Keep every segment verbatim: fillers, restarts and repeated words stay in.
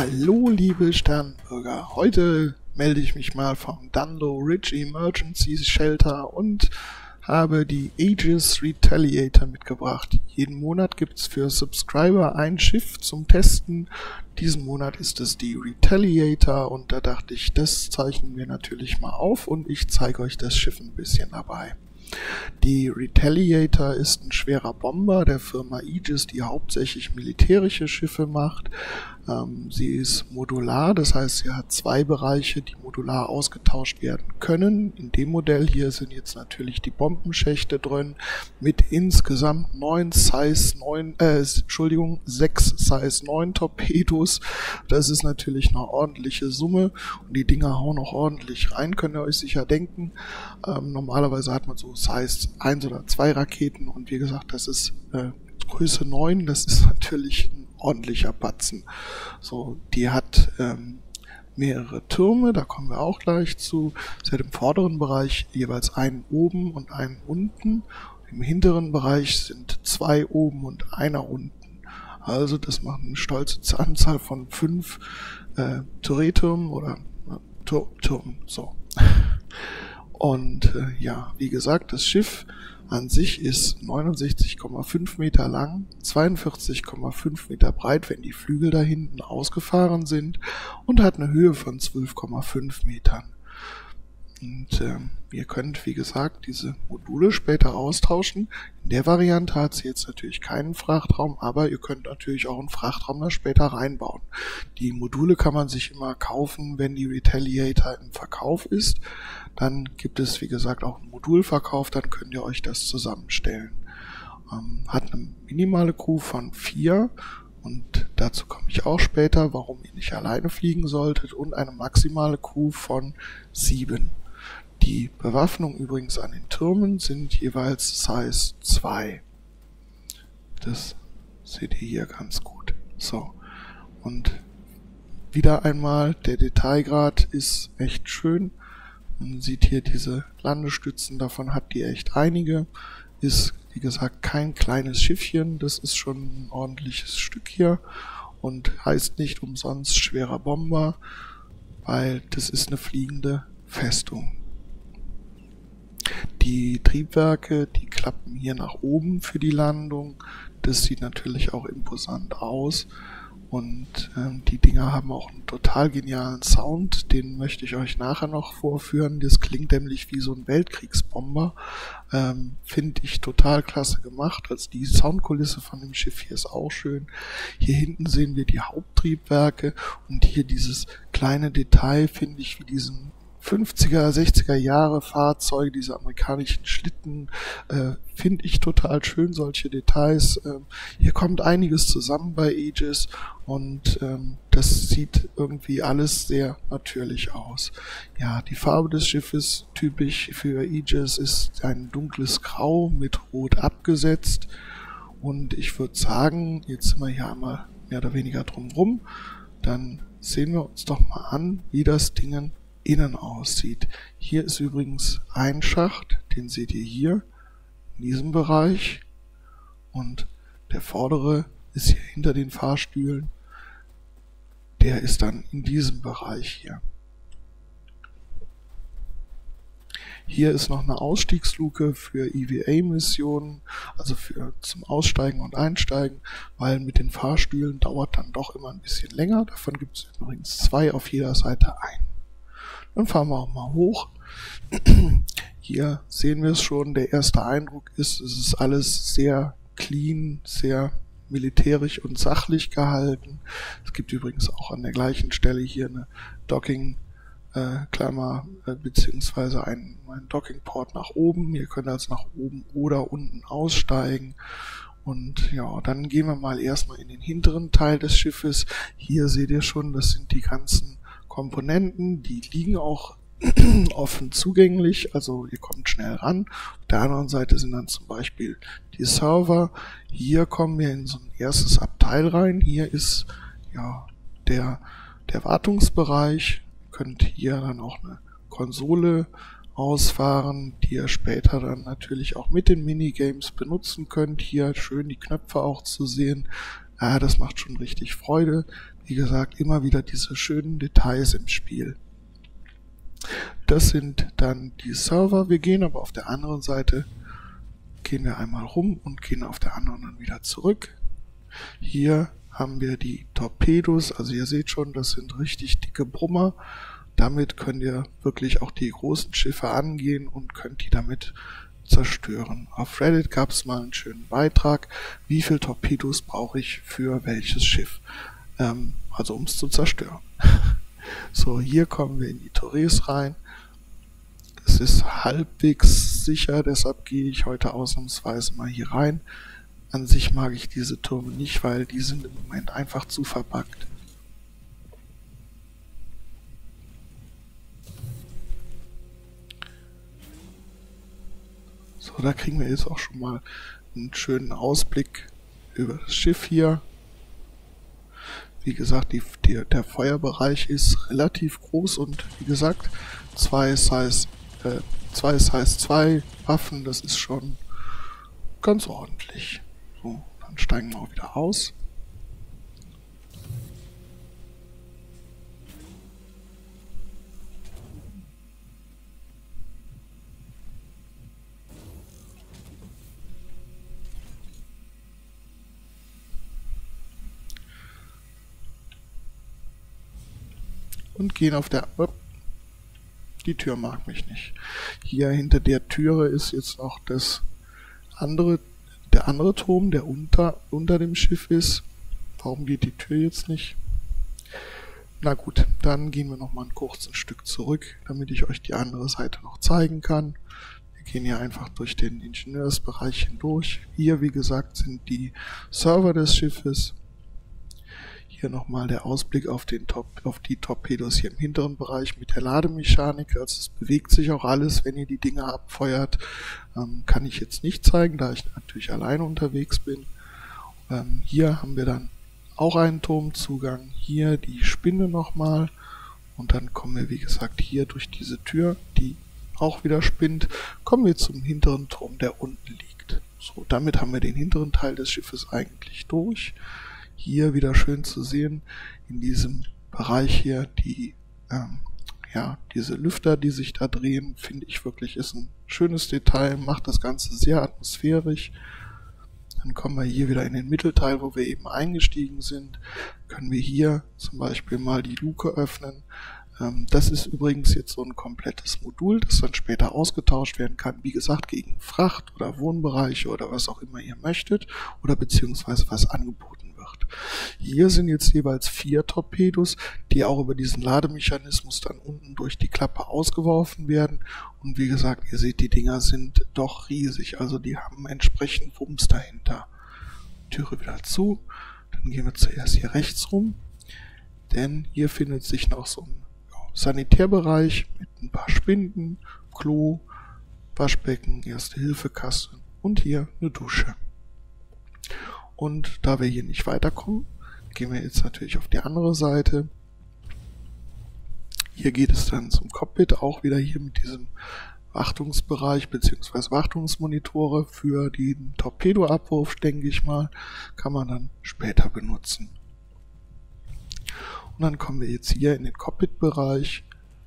Hallo liebe Sternbürger, heute melde ich mich mal vom Dunlow Ridge Emergency Shelter und habe die Aegis Retaliator mitgebracht. Jeden Monat gibt es für Subscriber ein Schiff zum Testen. Diesen Monat ist es die Retaliator und da dachte ich, das zeichnen wir natürlich mal auf und ich zeige euch das Schiff ein bisschen dabei. Die Retaliator ist ein schwerer Bomber der Firma Aegis, die hauptsächlich militärische Schiffe macht. Ähm, sie ist modular, das heißt, sie hat zwei Bereiche, die modular ausgetauscht werden können. In dem Modell hier sind jetzt natürlich die Bombenschächte drin mit insgesamt neun Size neun, äh, Entschuldigung, sechs Size neun Torpedos. Das ist natürlich eine ordentliche Summe und die Dinger hauen auch ordentlich rein, könnt ihr euch sicher denken. Ähm, normalerweise hat man so Size eins oder zwei Raketen und wie gesagt, das ist äh, Größe neun, das ist natürlich ein ordentlicher Batzen. So, die hat ähm, mehrere Türme, da kommen wir auch gleich zu. Sie hat im vorderen Bereich jeweils einen oben und einen unten. Im hinteren Bereich sind zwei oben und einer unten. Also das macht eine stolze Anzahl von fünf äh, Turretürmen oder äh, Tur Türmen. So. Und äh, ja, wie gesagt, das Schiff an sich ist neunundsechzig Komma fünf Meter lang, zweiundvierzig Komma fünf Meter breit, wenn die Flügel da hinten ausgefahren sind, und hat eine Höhe von zwölf Komma fünf Metern. Und ähm, ihr könnt, wie gesagt, diese Module später austauschen. In der Variante hat sie jetzt natürlich keinen Frachtraum, aber ihr könnt natürlich auch einen Frachtraum da später reinbauen. Die Module kann man sich immer kaufen, wenn die Retaliator im Verkauf ist. Dann gibt es, wie gesagt, auch einen Modulverkauf, dann könnt ihr euch das zusammenstellen. Ähm, hat eine minimale Crew von vier. Und dazu komme ich auch später, warum ihr nicht alleine fliegen solltet, und eine maximale Crew von sieben. Die Bewaffnung übrigens an den Türmen sind jeweils Size zwei. Das seht ihr hier ganz gut. So, und wieder einmal, der Detailgrad ist echt schön. Man sieht hier diese Landestützen, davon hat die echt einige. Ist, wie gesagt, kein kleines Schiffchen, das ist schon ein ordentliches Stück hier und heißt nicht umsonst schwerer Bomber, weil das ist eine fliegende Festung. Die Triebwerke, die klappen hier nach oben für die Landung. Das sieht natürlich auch imposant aus. Und ähm, die Dinger haben auch einen total genialen Sound, den möchte ich euch nachher noch vorführen. Das klingt nämlich wie so ein Weltkriegsbomber. Ähm, Finde ich total klasse gemacht. Also die Soundkulisse von dem Schiff hier ist auch schön. Hier hinten sehen wir die Haupttriebwerke und hier dieses kleine Detail finde ich wie diesen fünfziger, sechziger Jahre Fahrzeuge, diese amerikanischen Schlitten, äh, finde ich total schön, solche Details. Ähm, hier kommt einiges zusammen bei Aegis und ähm, das sieht irgendwie alles sehr natürlich aus. Ja, die Farbe des Schiffes, typisch für Aegis, ist ein dunkles Grau mit Rot abgesetzt und ich würde sagen, jetzt sind wir hier einmal mehr oder weniger drumherum, dann sehen wir uns doch mal an, wie das Ding innen aussieht. Hier ist übrigens ein Schacht, den seht ihr hier in diesem Bereich und der vordere ist hier hinter den Fahrstühlen, der ist dann in diesem Bereich hier. Hier ist noch eine Ausstiegsluke für E V A-Missionen, also für zum Aussteigen und Einsteigen, weil mit den Fahrstühlen dauert dann doch immer ein bisschen länger. Davon gibt es übrigens zwei auf jeder Seite ein. Dann fahren wir auch mal hoch. Hier sehen wir es schon, der erste Eindruck ist, es ist alles sehr clean, sehr militärisch und sachlich gehalten. Es gibt übrigens auch an der gleichen Stelle hier eine Docking-Klammer äh, äh, beziehungsweise einen, einen Docking-Port nach oben. Ihr könnt also nach oben oder unten aussteigen. Und ja, dann gehen wir mal erstmal in den hinteren Teil des Schiffes. Hier seht ihr schon, das sind die ganzen Komponenten, die liegen auch offen zugänglich, also ihr kommt schnell ran. Auf der anderen Seite sind dann zum Beispiel die Server. Hier kommen wir in so ein erstes Abteil rein. Hier ist ja der, der Wartungsbereich. Ihr könnt hier dann auch eine Konsole ausfahren, die ihr später dann natürlich auch mit den Minigames benutzen könnt. Hier schön die Knöpfe auch zu sehen. Ja, das macht schon richtig Freude. wie gesagt, immer wieder diese schönen Details im Spiel. Das sind dann die Server. Wir gehen aber auf der anderen Seite, gehen wir einmal rum und gehen auf der anderen dann wieder zurück. Hier haben wir die Torpedos, also ihr seht schon, das sind richtig dicke Brummer. Damit könnt ihr wirklich auch die großen Schiffe angehen und könnt die damit zerstören. Auf Reddit gab es mal einen schönen Beitrag, wie viel Torpedos brauche ich für welches Schiff, ähm, also um es zu zerstören. So, hier kommen wir in die Torres rein. Es ist halbwegs sicher, deshalb gehe ich heute ausnahmsweise mal hier rein. An sich mag ich diese Türme nicht, weil die sind im Moment einfach zu verpackt. So, da kriegen wir jetzt auch schon mal einen schönen Ausblick über das Schiff hier. Wie gesagt, die, die, der Feuerbereich ist relativ groß und wie gesagt, zwei Size äh, zwei Size zwei Waffen, das ist schon ganz ordentlich. So, dann steigen wir auch wieder aus. Und gehen auf der... Die Tür mag mich nicht. Hier hinter der Türe ist jetzt noch das andere, der andere Turm, der unter, unter dem Schiff ist. Warum geht die Tür jetzt nicht? Na gut, dann gehen wir noch mal ein kurzes Stück zurück, damit ich euch die andere Seite noch zeigen kann. Wir gehen hier einfach durch den Ingenieursbereich hindurch. Hier, wie gesagt, sind die Server des Schiffes. Hier nochmal der Ausblick auf, den Tor auf die Torpedos hier im hinteren Bereich mit der Lademechanik. Also es bewegt sich auch alles, wenn ihr die Dinger abfeuert. Ähm, kann ich jetzt nicht zeigen, da ich natürlich alleine unterwegs bin. Ähm, hier haben wir dann auch einen Turmzugang. Hier die Spinne nochmal. Und dann kommen wir, wie gesagt, hier durch diese Tür, die auch wieder spinnt, kommen wir zum hinteren Turm, der unten liegt. So, damit haben wir den hinteren Teil des Schiffes eigentlich durch. Hier wieder schön zu sehen, in diesem Bereich hier, die, ähm, ja, diese Lüfter, die sich da drehen, finde ich wirklich, ist ein schönes Detail, macht das Ganze sehr atmosphärisch. Dann kommen wir hier wieder in den Mittelteil, wo wir eben eingestiegen sind. Können wir hier zum Beispiel mal die Luke öffnen. Ähm, das ist übrigens jetzt so ein komplettes Modul, das dann später ausgetauscht werden kann. Wie gesagt, gegen Fracht oder Wohnbereiche oder was auch immer ihr möchtet oder beziehungsweise was angeboten wird. Hier sind jetzt jeweils vier Torpedos, die auch über diesen Lademechanismus dann unten durch die Klappe ausgeworfen werden. Und wie gesagt, ihr seht, die Dinger sind doch riesig, also die haben entsprechend Wumms dahinter. Türe wieder zu, dann gehen wir zuerst hier rechts rum, denn hier findet sich noch so ein Sanitärbereich mit ein paar Spinden, Klo, Waschbecken, Erste-Hilfe-Kasten und hier eine Dusche. Und da wir hier nicht weiterkommen, gehen wir jetzt natürlich auf die andere Seite. Hier geht es dann zum Cockpit, auch wieder hier mit diesem Wartungsbereich bzw. Wartungsmonitore für den Torpedoabwurf, denke ich mal, kann man dann später benutzen. Und dann kommen wir jetzt hier in den Cockpit-Bereich,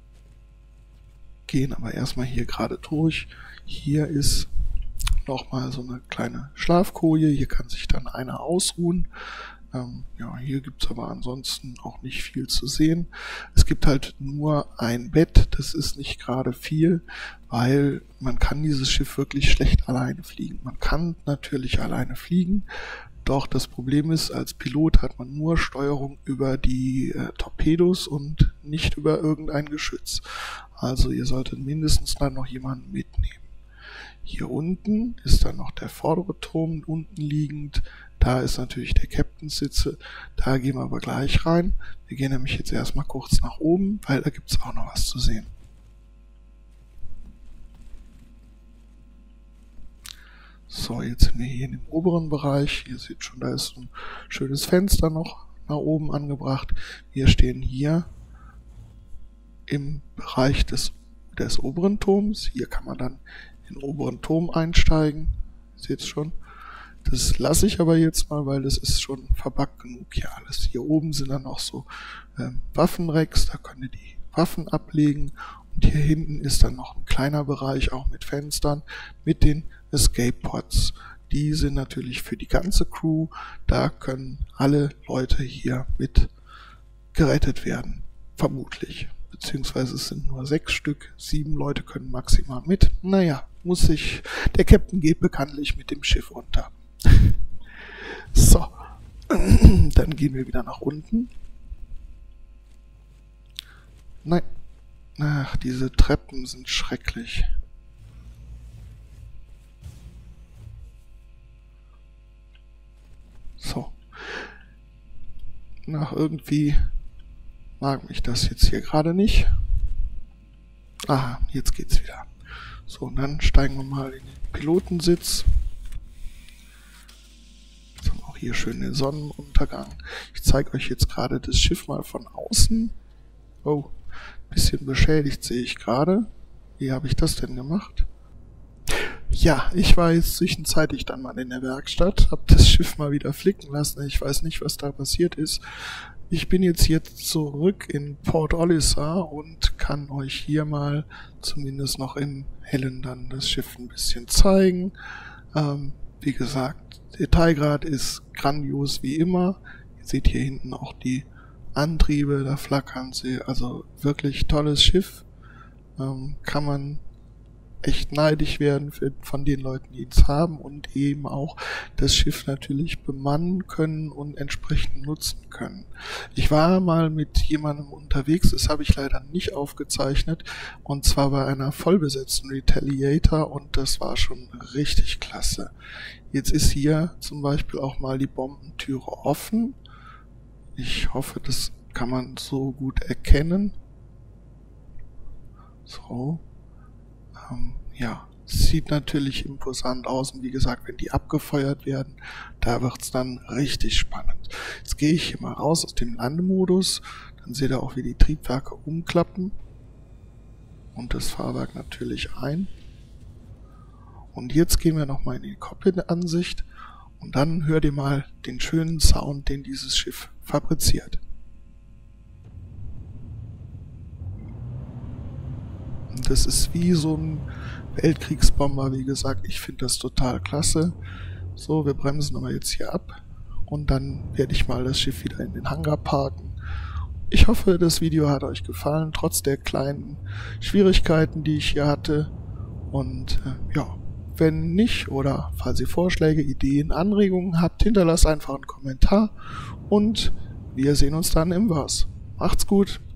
gehen aber erstmal hier gerade durch. Hier ist nochmal so eine kleine Schlafkoje, hier kann sich dann einer ausruhen. Ähm, ja, hier gibt es aber ansonsten auch nicht viel zu sehen. Es gibt halt nur ein Bett, das ist nicht gerade viel, weil man kann dieses Schiff wirklich schlecht alleine fliegen. Man kann natürlich alleine fliegen, doch das Problem ist, als Pilot hat man nur Steuerung über die äh, Torpedos und nicht über irgendein Geschütz. Also ihr solltet mindestens dann noch jemanden mitnehmen. Hier unten ist dann noch der vordere Turm unten liegend. Da ist natürlich der Captain-Sitze. Da gehen wir aber gleich rein. Wir gehen nämlich jetzt erstmal kurz nach oben, weil da gibt es auch noch was zu sehen. So, jetzt sind wir hier in dem oberen Bereich. Ihr seht schon, da ist ein schönes Fenster noch nach oben angebracht. Wir stehen hier im Bereich des, des oberen Turms. Hier kann man dann in den oberen Turm einsteigen. Seht ihr schon. Das lasse ich aber jetzt mal, weil das ist schon verbuggt genug hier alles. Hier oben sind dann noch so ähm, Waffenracks, da könnt ihr die Waffen ablegen. Und hier hinten ist dann noch ein kleiner Bereich, auch mit Fenstern, mit den Escape Pods. Die sind natürlich für die ganze Crew, da können alle Leute hier mit gerettet werden, vermutlich. Beziehungsweise es sind nur sechs Stück, sieben Leute können maximal mit. Naja, muss sich, der Captain geht bekanntlich mit dem Schiff unter. So, dann gehen wir wieder nach unten. Nein, ach, diese Treppen sind schrecklich. So. Nach irgendwie mag mich das jetzt hier gerade nicht. Aha, jetzt geht's wieder. So, und dann steigen wir mal in den Pilotensitz. Jetzt haben wir auch hier schön den Sonnenuntergang. Ich zeige euch jetzt gerade das Schiff mal von außen. Oh, bisschen beschädigt sehe ich gerade. Wie habe ich das denn gemacht? Ja, ich war jetzt zwischenzeitlich dann mal in der Werkstatt, habe das Schiff mal wieder flicken lassen. Ich weiß nicht, was da passiert ist. Ich bin jetzt hier zurück in Port Olisar und kann euch hier mal zumindest noch im Hellen dann das Schiff ein bisschen zeigen. Ähm, wie gesagt, Detailgrad ist grandios wie immer. Ihr seht hier hinten auch die Antriebe, da flackern sie. Also wirklich tolles Schiff. Ähm, kann man echt neidisch werden für, von den Leuten, die es haben und eben auch das Schiff natürlich bemannen können und entsprechend nutzen können. Ich war mal mit jemandem unterwegs, das habe ich leider nicht aufgezeichnet, und zwar bei einer vollbesetzten Retaliator, und das war schon richtig klasse. Jetzt ist hier zum Beispiel auch mal die Bombentüre offen. Ich hoffe, das kann man so gut erkennen. So. Ähm, ja, sieht natürlich imposant aus, und wie gesagt, wenn die abgefeuert werden, da wird's dann richtig spannend. Jetzt gehe ich hier mal raus aus dem Landemodus, dann seht ihr auch, wie die Triebwerke umklappen und das Fahrwerk natürlich ein. Und jetzt gehen wir nochmal in die Cockpit-Ansicht und dann hört ihr mal den schönen Sound, den dieses Schiff fabriziert. Das ist wie so ein Weltkriegsbomber, wie gesagt, ich finde das total klasse. So, wir bremsen aber jetzt hier ab und dann werde ich mal das Schiff wieder in den Hangar parken. Ich hoffe, das Video hat euch gefallen, trotz der kleinen Schwierigkeiten, die ich hier hatte. Und äh, ja, wenn nicht oder falls ihr Vorschläge, Ideen, Anregungen habt, hinterlasst einfach einen Kommentar und wir sehen uns dann im Was. Macht's gut!